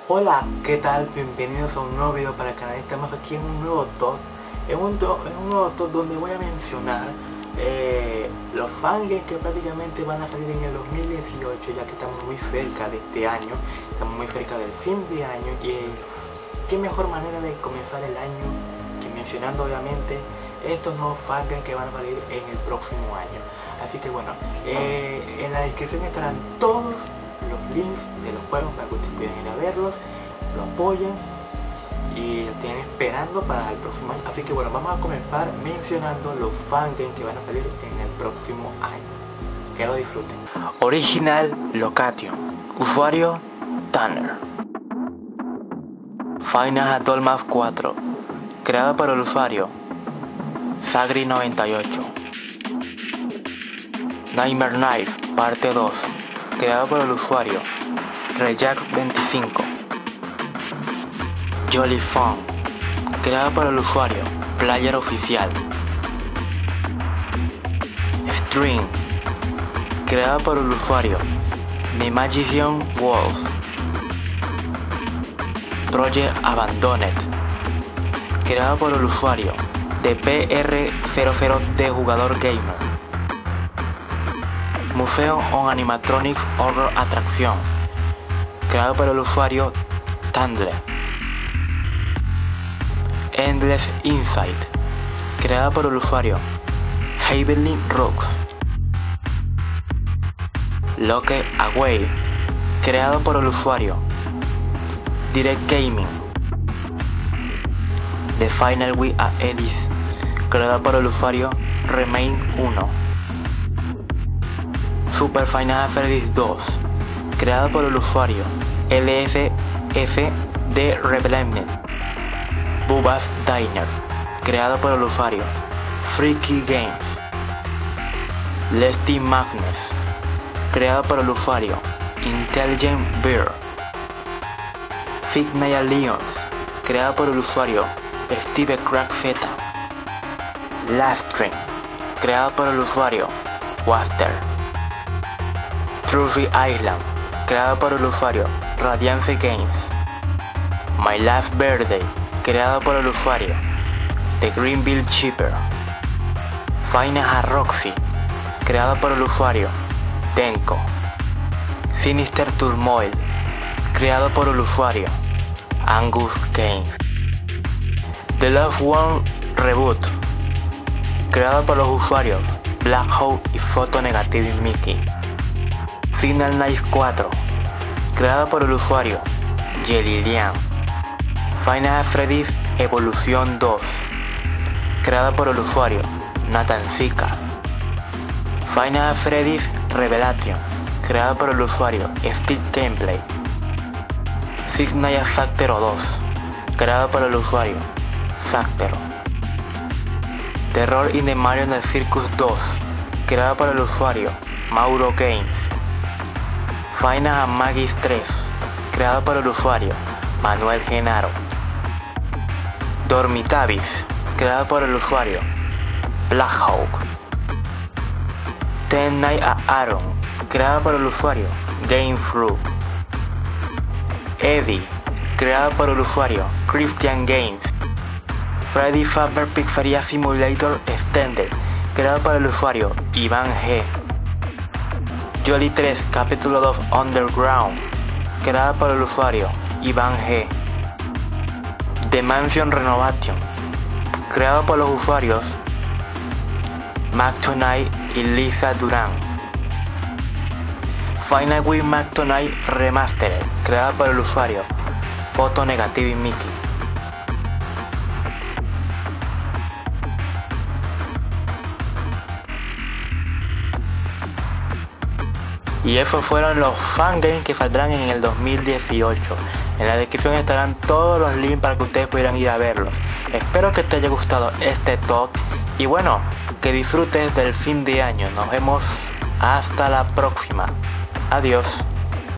Hola, ¿qué tal? Bienvenidos a un nuevo video para el canal. Estamos aquí en un nuevo top. En un nuevo top donde voy a mencionar los fangames que prácticamente van a salir en el 2018, ya que estamos muy cerca de este año, estamos muy cerca del fin de año, y qué mejor manera de comenzar el año que mencionando obviamente estos nuevos fangames que van a salir en el próximo año. Así que bueno, en la descripción estarán todos los links de los juegos para que ustedes puedan ir a verlos, lo apoyen y lo estén esperando para el próximo año. Así que bueno, vamos a comenzar mencionando los fangames que van a salir en el próximo año. Que lo disfruten. Original Location. Usuario Tanner. Final Adult Map 4. Creado por el usuario Zagri98. Nightmare Knife Parte 2. Creado por el usuario Rejak25. Jolly Fun, creado por el usuario Player Oficial. String, creado por el usuario The Magician Wolf. Project Abandoned, creado por el usuario de PR00 Jugador Gamer. Museo on Animatronic Horror Attraction, creado por el usuario Tandle. Endless Insight, creado por el usuario Heavenly Rocks. Locked Away, creado por el usuario Direct Gaming. The Final We Are Edith, creado por el usuario Remain 1. Super Final Fantasy 2, creado por el usuario LFF de Rebellion. Bubba's Diner, creado por el usuario Freaky Games. Lesty Magnus, creado por el usuario Intelligent Bear. Fignia Lions, creado por el usuario Steve Crack Feta. Livestream, creado por el usuario Waster. Trophy Island, creado por el usuario Radiance Games. My Last Birthday, creado por el usuario The Greenville Cheaper. Final Roxy, creado por el usuario Denko. Sinister Turmoil, creado por el usuario Angus Games. The Love One Reboot, creado por los usuarios Black Hole y Photo Negative Mickey. Final Night 4, creado por el usuario Jelilian. Final Freddy's Evolución 2, creado por el usuario Nathan Zika. Final Freddy's Revelation, creado por el usuario Steve Gameplay. Six Nights Factero 2, creado por el usuario Factero. Terror in the Marionette Circus 2, creado por el usuario Mauro Games. Final Magis 3, creado por el usuario Manuel Genaro. Dormitabis, creado por el usuario Black Hawk. Ten Night at Aaron, creado por el usuario Game Through. Eddie, creado por el usuario Christian Games. Freddy Fazbear Pizzeria Simulator Extended, creado por el usuario Iván G. Jolly 3 Capítulo 2 Underground, creado por el usuario Iván G. The Mansion Renovation, creado por los usuarios McTonight y Lisa Duran. Final Wii McTonight Remastered, creado por el usuario Photo Negative Mickey. Y esos fueron los fangames que saldrán en el 2018. En la descripción estarán todos los links para que ustedes puedan ir a verlos. Espero que te haya gustado este top y bueno, que disfrutes del fin de año. Nos vemos hasta la próxima. Adiós.